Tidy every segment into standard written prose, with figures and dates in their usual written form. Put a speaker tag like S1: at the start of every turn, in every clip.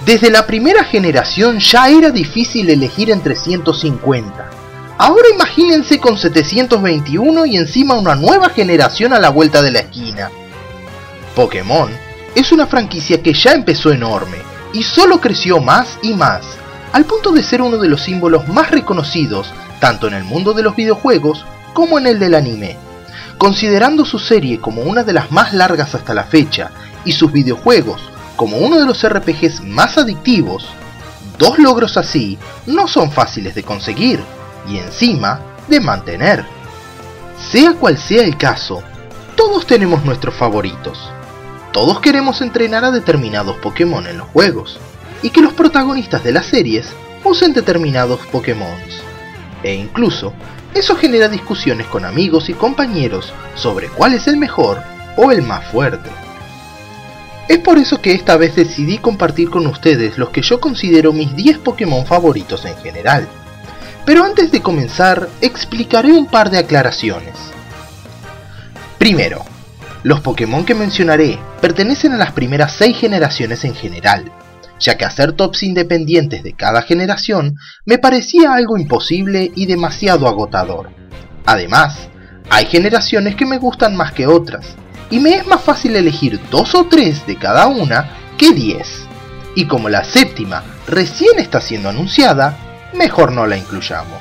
S1: Desde la primera generación ya era difícil elegir entre 150. Ahora imagínense con 721 y encima una nueva generación a la vuelta de la esquina. Pokémon es una franquicia que ya empezó enorme y solo creció más y más, al punto de ser uno de los símbolos más reconocidos tanto en el mundo de los videojuegos como en el del anime. Considerando su serie como una de las más largas hasta la fecha y sus videojuegos como uno de los RPGs más adictivos, dos logros así no son fáciles de conseguir y encima de mantener. Sea cual sea el caso, todos tenemos nuestros favoritos. Todos queremos entrenar a determinados Pokémon en los juegos y que los protagonistas de las series usen determinados Pokémon. E incluso eso genera discusiones con amigos y compañeros sobre cuál es el mejor o el más fuerte. Es por eso que esta vez decidí compartir con ustedes los que yo considero mis 10 Pokémon favoritos en general. Pero antes de comenzar, explicaré un par de aclaraciones. Primero, los Pokémon que mencionaré pertenecen a las primeras 6 generaciones en general, ya que hacer tops independientes de cada generación me parecía algo imposible y demasiado agotador. Además, hay generaciones que me gustan más que otras, y me es más fácil elegir 2 o 3 de cada una que 10. Y como la séptima recién está siendo anunciada, mejor no la incluyamos.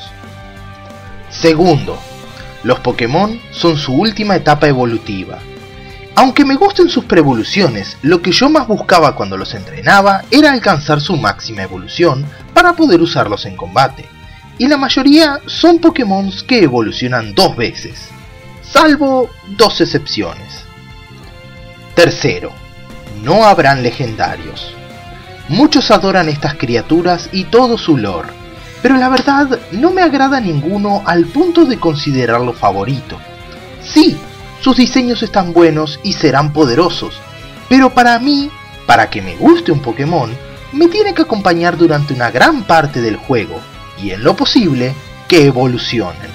S1: Segundo, los Pokémon son su última etapa evolutiva. Aunque me gusten sus preevoluciones, lo que yo más buscaba cuando los entrenaba era alcanzar su máxima evolución para poder usarlos en combate, y la mayoría son Pokémon que evolucionan 2 veces, salvo 2 excepciones. Tercero, no habrán legendarios. Muchos adoran estas criaturas y todo su lore, pero la verdad no me agrada ninguno al punto de considerarlo favorito. Sí, sus diseños están buenos y serán poderosos, pero para mí, para que me guste un Pokémon, me tiene que acompañar durante una gran parte del juego, y en lo posible, que evolucionen.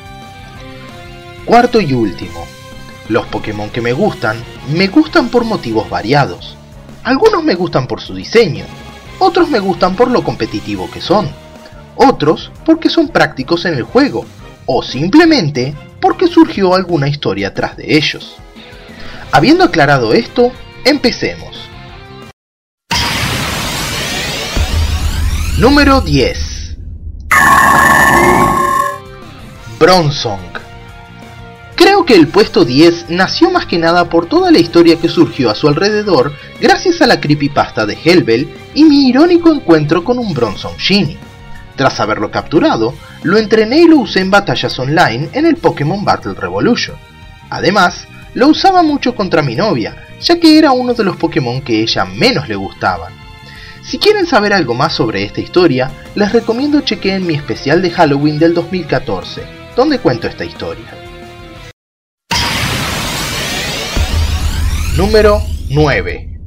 S1: Cuarto y último, los Pokémon que me gustan por motivos variados. Algunos me gustan por su diseño, otros me gustan por lo competitivo que son, otros porque son prácticos en el juego, o simplemente porque surgió alguna historia tras de ellos. Habiendo aclarado esto, empecemos. Número 10. Bronzong. Creo que el puesto 10 nació más que nada por toda la historia que surgió a su alrededor gracias a la creepypasta de Hellbell y mi irónico encuentro con un Bronzong Shiny. Tras haberlo capturado, lo entrené y lo usé en batallas online en el Pokémon Battle Revolution. Además, lo usaba mucho contra mi novia, ya que era uno de los Pokémon que ella menos le gustaban. Si quieren saber algo más sobre esta historia, les recomiendo chequeen mi especial de Halloween del 2014, donde cuento esta historia. Número 9.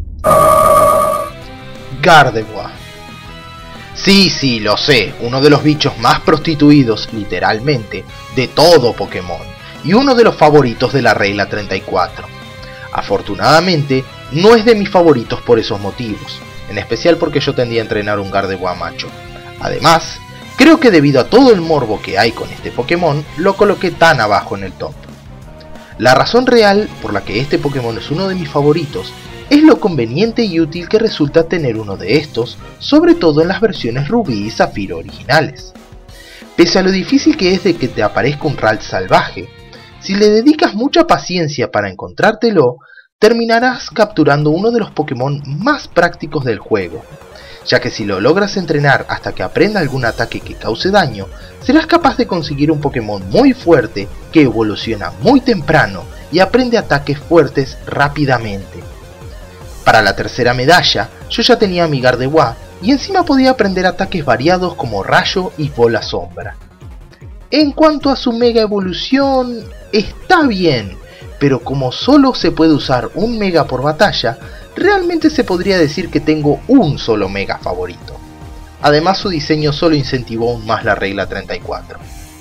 S1: Gardevoir. Sí, lo sé, uno de los bichos más prostituidos, literalmente, de todo Pokémon, y uno de los favoritos de la regla 34. Afortunadamente, no es de mis favoritos por esos motivos, en especial porque yo tendía a entrenar un Gardevoir macho. Además, creo que debido a todo el morbo que hay con este Pokémon, lo coloqué tan abajo en el top. La razón real por la que este Pokémon es uno de mis favoritos es lo conveniente y útil que resulta tener uno de estos, sobre todo en las versiones Rubí y Zafiro originales. Pese a lo difícil que es de que te aparezca un Ralts salvaje, si le dedicas mucha paciencia para encontrártelo, terminarás capturando uno de los Pokémon más prácticos del juego, ya que si lo logras entrenar hasta que aprenda algún ataque que cause daño, serás capaz de conseguir un Pokémon muy fuerte que evoluciona muy temprano y aprende ataques fuertes rápidamente. Para la tercera medalla, yo ya tenía a mi Gardevoir y encima podía aprender ataques variados como Rayo y Bola Sombra. En cuanto a su mega evolución, está bien, pero como solo se puede usar un mega por batalla, realmente se podría decir que tengo un solo mega favorito. Además, su diseño solo incentivó aún más la regla 34.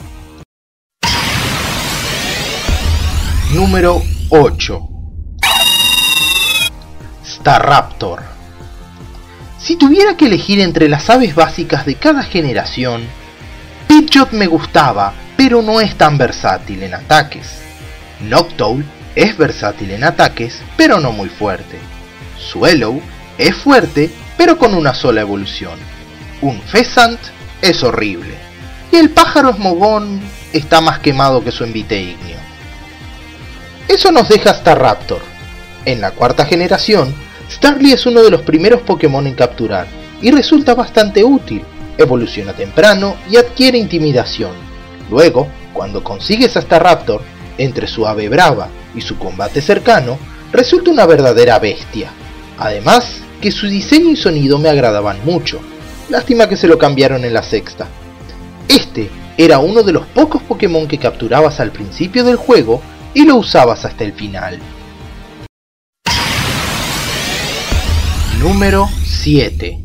S1: Número 8. Staraptor. Si tuviera que elegir entre las aves básicas de cada generación, Pidgeot me gustaba, pero no es tan versátil en ataques. Noctowl es versátil en ataques, pero no muy fuerte. Swallow es fuerte, pero con una sola evolución. Un Pheasant es horrible. Y el pájaro Smogon está más quemado que su envite ignio. Eso nos deja Staraptor. En la cuarta generación, Starly es uno de los primeros Pokémon en capturar, y resulta bastante útil. Evoluciona temprano y adquiere intimidación. Luego, cuando consigues a Staraptor, entre su ave brava y su combate cercano, resulta una verdadera bestia. Además, que su diseño y sonido me agradaban mucho. Lástima que se lo cambiaron en la sexta. Este era uno de los pocos Pokémon que capturabas al principio del juego y lo usabas hasta el final. Número 7.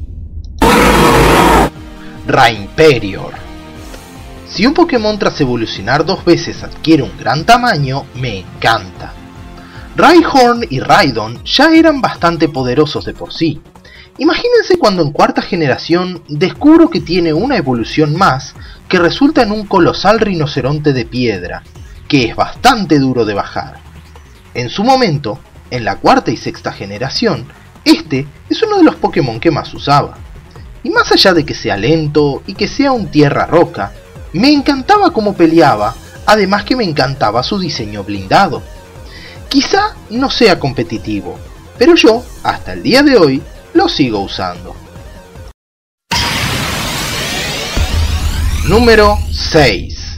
S1: Rhyperior. Si un Pokémon tras evolucionar 2 veces adquiere un gran tamaño, me encanta. Rhyhorn y Rhydon ya eran bastante poderosos de por sí. Imagínense cuando en cuarta generación descubro que tiene una evolución más que resulta en un colosal rinoceronte de piedra, que es bastante duro de bajar. En su momento, en la cuarta y sexta generación, este es uno de los Pokémon que más usaba. Y más allá de que sea lento y que sea un tierra-roca, me encantaba cómo peleaba, además que me encantaba su diseño blindado. Quizá no sea competitivo, pero yo, hasta el día de hoy, lo sigo usando. Número 6.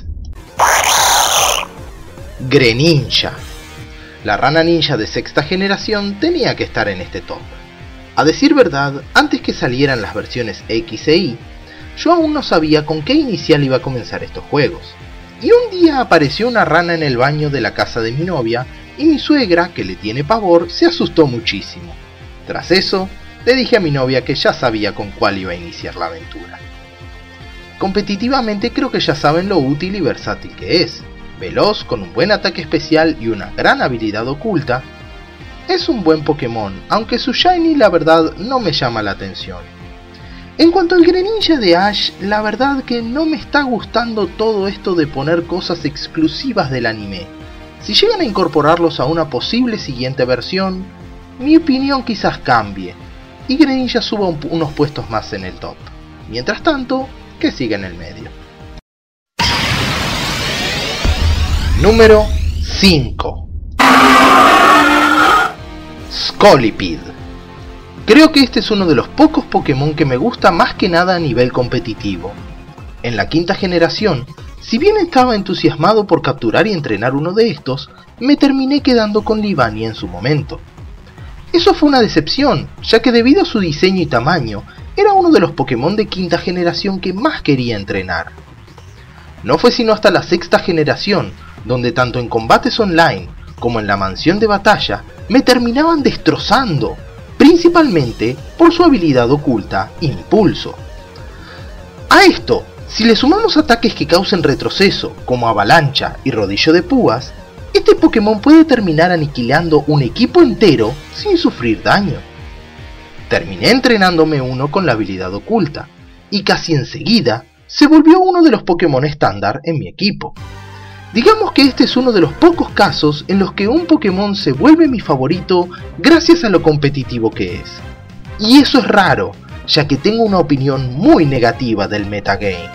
S1: Greninja. La rana ninja de sexta generación tenía que estar en este top. A decir verdad, antes que salieran las versiones X e Y, yo aún no sabía con qué inicial iba a comenzar estos juegos. Y un día apareció una rana en el baño de la casa de mi novia y mi suegra, que le tiene pavor, se asustó muchísimo. Tras eso, le dije a mi novia que ya sabía con cuál iba a iniciar la aventura. Competitivamente creo que ya saben lo útil y versátil que es. Veloz, con un buen ataque especial y una gran habilidad oculta. Es un buen Pokémon, aunque su Shiny la verdad no me llama la atención. En cuanto al Greninja de Ash, la verdad que no me está gustando todo esto de poner cosas exclusivas del anime. Si llegan a incorporarlos a una posible siguiente versión, mi opinión quizás cambie, y Greninja suba unos puestos más en el top. Mientras tanto, que siga en el medio. Número 5. Scolipede. Creo que este es uno de los pocos Pokémon que me gusta más que nada a nivel competitivo. En la quinta generación, si bien estaba entusiasmado por capturar y entrenar uno de estos, me terminé quedando con Leavanny en su momento. Eso fue una decepción, ya que debido a su diseño y tamaño, era uno de los Pokémon de quinta generación que más quería entrenar. No fue sino hasta la sexta generación, donde tanto en combates online como en la mansión de batalla, me terminaban destrozando, principalmente por su habilidad oculta, Impulso. A esto, si le sumamos ataques que causen retroceso, como Avalancha y Rodillo de Púas, este Pokémon puede terminar aniquilando un equipo entero sin sufrir daño. Terminé entrenándome uno con la habilidad oculta, y casi enseguida se volvió uno de los Pokémon estándar en mi equipo. Digamos que este es uno de los pocos casos en los que un Pokémon se vuelve mi favorito gracias a lo competitivo que es. Y eso es raro, ya que tengo una opinión muy negativa del metagame.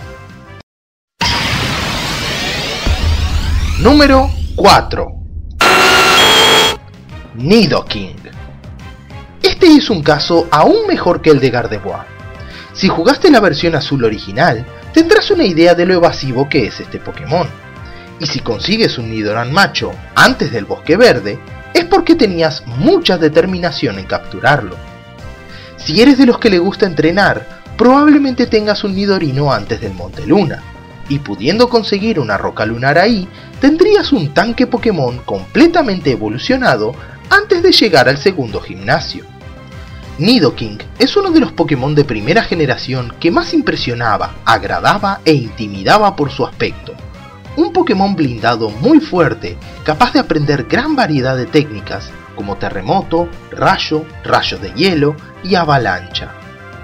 S1: Número 4. Nidoking. Este es un caso aún mejor que el de Gardevoir. Si jugaste la versión azul original, tendrás una idea de lo evasivo que es este Pokémon. Y si consigues un Nidoran macho antes del Bosque Verde, es porque tenías mucha determinación en capturarlo. Si eres de los que le gusta entrenar, probablemente tengas un Nidorino antes del Monte Luna, y pudiendo conseguir una roca lunar ahí, tendrías un tanque Pokémon completamente evolucionado antes de llegar al segundo gimnasio. Nidoking es uno de los Pokémon de primera generación que más impresionaba, agradaba e intimidaba por su aspecto. Un Pokémon blindado muy fuerte, capaz de aprender gran variedad de técnicas como terremoto, rayo, rayo de hielo y avalancha.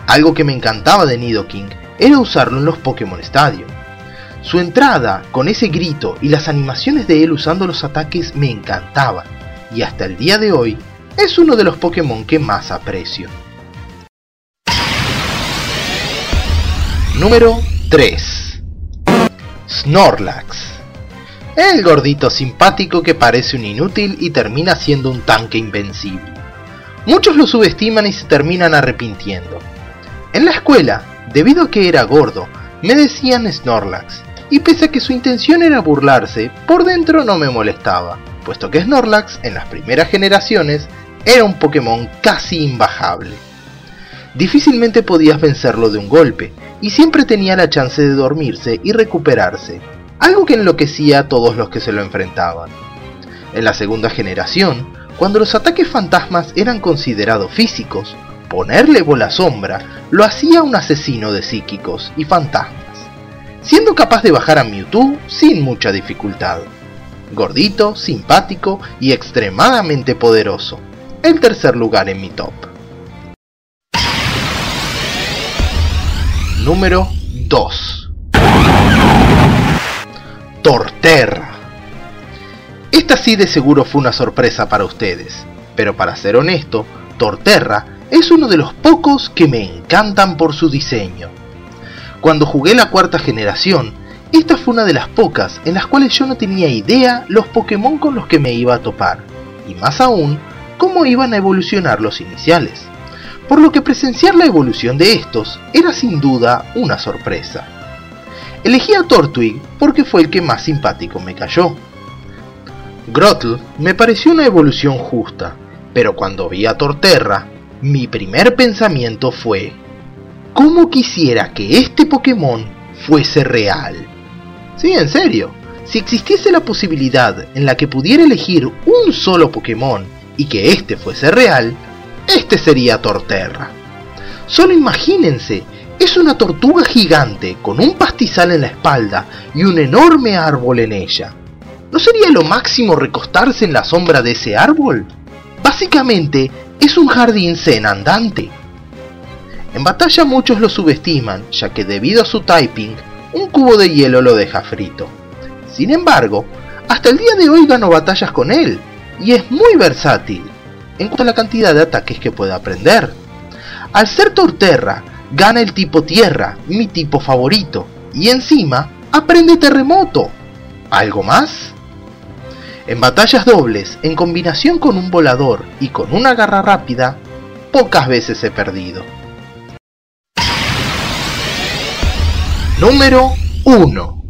S1: Algo que me encantaba de Nidoking era usarlo en los Pokémon Stadium. Su entrada, con ese grito y las animaciones de él usando los ataques me encantaban, y hasta el día de hoy es uno de los Pokémon que más aprecio. Número 3. Snorlax. El gordito simpático que parece un inútil y termina siendo un tanque invencible. Muchos lo subestiman y se terminan arrepintiendo. En la escuela, debido a que era gordo, me decían Snorlax, y pese a que su intención era burlarse, por dentro no me molestaba, puesto que Snorlax en las primeras generaciones era un Pokémon casi imbajable. Difícilmente podías vencerlo de un golpe, y siempre tenía la chance de dormirse y recuperarse, algo que enloquecía a todos los que se lo enfrentaban. En la segunda generación, cuando los ataques fantasmas eran considerados físicos, ponerle bola sombra lo hacía un asesino de psíquicos y fantasmas, siendo capaz de bajar a Mewtwo sin mucha dificultad. Gordito, simpático y extremadamente poderoso. El tercer lugar en mi top. Número 2. Torterra. Esta sí de seguro fue una sorpresa para ustedes, pero para ser honesto, Torterra es uno de los pocos que me encantan por su diseño. Cuando jugué la cuarta generación, esta fue una de las pocas en las cuales yo no tenía idea los Pokémon con los que me iba a topar, y más aún, cómo iban a evolucionar los iniciales, por lo que presenciar la evolución de estos era sin duda una sorpresa. Elegí a Tortwig porque fue el que más simpático me cayó. Grottle me pareció una evolución justa, pero cuando vi a Torterra, mi primer pensamiento fue: ¿cómo quisiera que este Pokémon fuese real? Sí, en serio, si existiese la posibilidad en la que pudiera elegir un solo Pokémon y que este fuese real, este sería Torterra. Solo imagínense, es una tortuga gigante con un pastizal en la espalda y un enorme árbol en ella. ¿No sería lo máximo recostarse en la sombra de ese árbol? Básicamente, es un jardín zen andante. En batalla muchos lo subestiman, ya que debido a su typing, un cubo de hielo lo deja frito. Sin embargo, hasta el día de hoy gano batallas con él, y es muy versátil en cuanto a la cantidad de ataques que puede aprender. Al ser Torterra, gana el tipo tierra, mi tipo favorito, y encima aprende terremoto. ¿Algo más? En batallas dobles, en combinación con un volador y con una garra rápida, pocas veces he perdido. Número 1.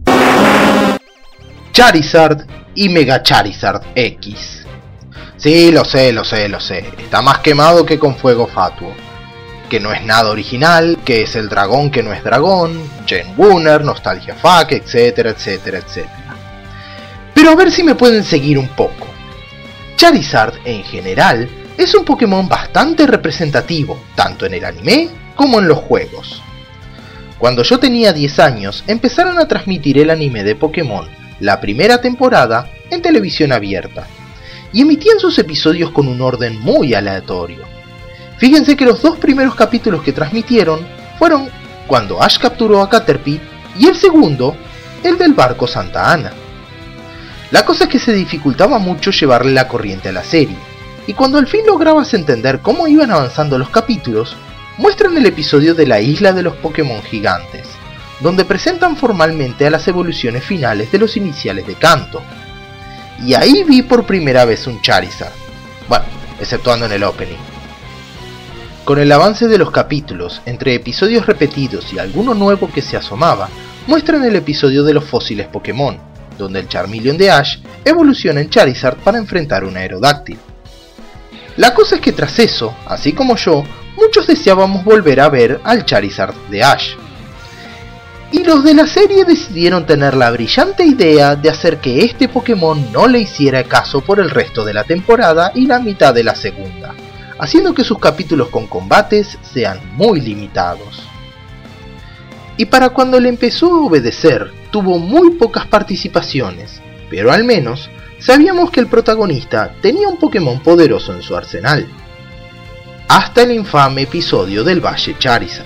S1: Charizard y Mega Charizard X. Sí, lo sé, está más quemado que con fuego fatuo. Que no es nada original, que es el dragón que no es dragón, Gen Wooner, Nostalgia Fuck, etcétera, etcétera, etcétera. Pero a ver si me pueden seguir un poco. Charizard, en general, es un Pokémon bastante representativo, tanto en el anime como en los juegos. Cuando yo tenía 10 años, empezaron a transmitir el anime de Pokémon, la primera temporada, en televisión abierta, y emitían sus episodios con un orden muy aleatorio. Fíjense que los dos primeros capítulos que transmitieron fueron cuando Ash capturó a Caterpie y el segundo, el del barco Santa Ana. La cosa es que se dificultaba mucho llevarle la corriente a la serie, y cuando al fin lograbas entender cómo iban avanzando los capítulos, muestran el episodio de la isla de los Pokémon gigantes, donde presentan formalmente a las evoluciones finales de los iniciales de Kanto. Y ahí vi por primera vez un Charizard, bueno, exceptuando en el opening. Con el avance de los capítulos, entre episodios repetidos y alguno nuevo que se asomaba, muestran el episodio de los fósiles Pokémon, donde el Charmeleon de Ash evoluciona en Charizard para enfrentar un Aerodáctil. La cosa es que tras eso, así como yo, muchos deseábamos volver a ver al Charizard de Ash. Y los de la serie decidieron tener la brillante idea de hacer que este Pokémon no le hiciera caso por el resto de la temporada y la mitad de la segunda, haciendo que sus capítulos con combates sean muy limitados. Y para cuando le empezó a obedecer, tuvo muy pocas participaciones, pero al menos sabíamos que el protagonista tenía un Pokémon poderoso en su arsenal. hasta el infame episodio del Valle Charizard.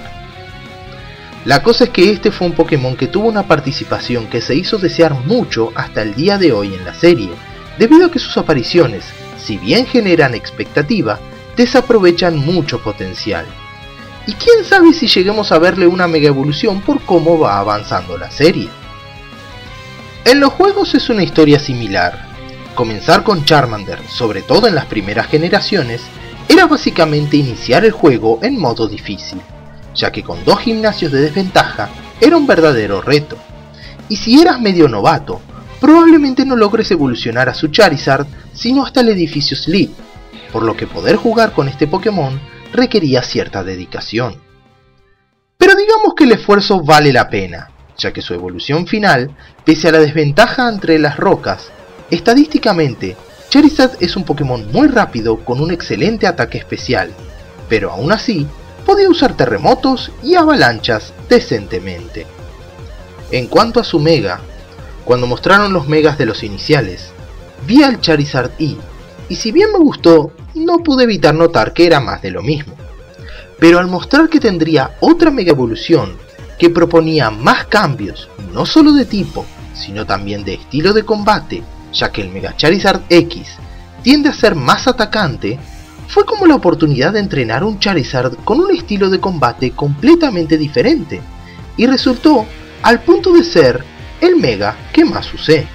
S1: La cosa es que este fue un Pokémon que tuvo una participación que se hizo desear mucho hasta el día de hoy en la serie, debido a que sus apariciones, si bien generan expectativa, desaprovechan mucho potencial. Y quién sabe si lleguemos a verle una mega evolución por cómo va avanzando la serie. En los juegos es una historia similar. Comenzar con Charmander, sobre todo en las primeras generaciones, era básicamente iniciar el juego en modo difícil, ya que con 2 gimnasios de desventaja era un verdadero reto. Y si eras medio novato, probablemente no logres evolucionar a su Charizard sino hasta el edificio Sleep, por lo que poder jugar con este Pokémon requería cierta dedicación. Pero digamos que el esfuerzo vale la pena, ya que su evolución final, pese a la desventaja entre las rocas, estadísticamente, Charizard es un Pokémon muy rápido con un excelente ataque especial, pero aún así, podía usar terremotos y avalanchas decentemente. En cuanto a su Mega, cuando mostraron los Megas de los iniciales, vi al Charizard Y si bien me gustó, no pude evitar notar que era más de lo mismo. Pero al mostrar que tendría otra Mega Evolución, que proponía más cambios, no solo de tipo, sino también de estilo de combate, ya que el Mega Charizard X tiende a ser más atacante, fue como la oportunidad de entrenar un Charizard con un estilo de combate completamente diferente, y resultó al punto de ser el Mega que más usé.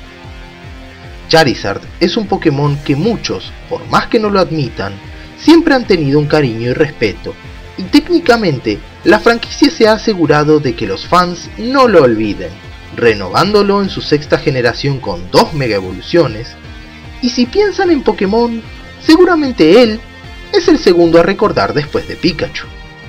S1: Charizard es un Pokémon que muchos, por más que no lo admitan, siempre han tenido un cariño y respeto, y técnicamente la franquicia se ha asegurado de que los fans no lo olviden, renovándolo en su 6ª generación con 2 Mega Evoluciones, y si piensan en Pokémon, seguramente él es el segundo a recordar después de Pikachu.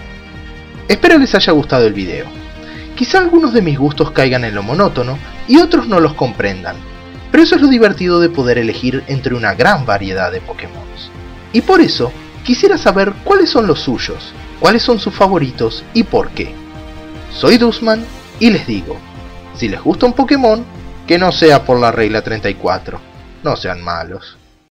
S1: Espero les haya gustado el video. Quizá algunos de mis gustos caigan en lo monótono y otros no los comprendan, pero eso es lo divertido de poder elegir entre una gran variedad de Pokémon. Y por eso, quisiera saber cuáles son los suyos, cuáles son sus favoritos y por qué. Soy Dusman y les digo, si les gusta un Pokémon, que no sea por la regla 34, no sean malos.